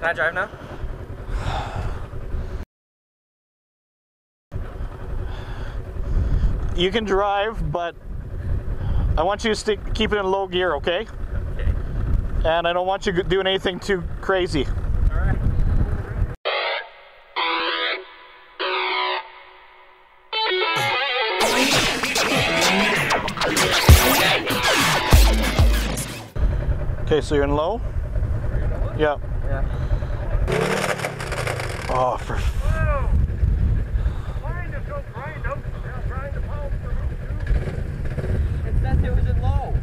Can I drive now? You can drive, but I want you to keep it in low gear, okay? Okay. And I don't want you doing anything too crazy. All right. Okay, so you're in low? Yeah. Yeah. Oh, for... It said it was in low.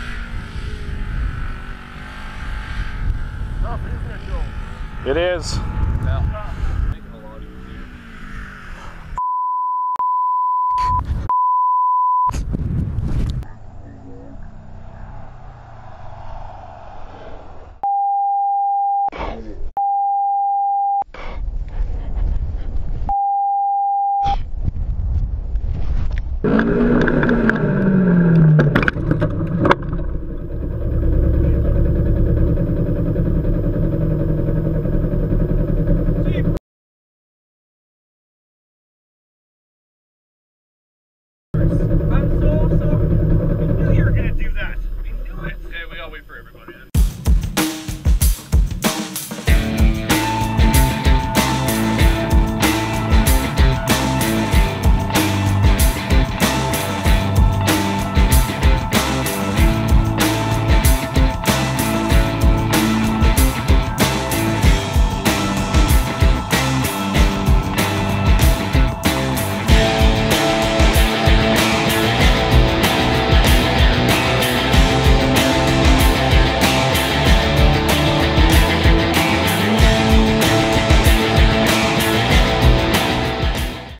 It is.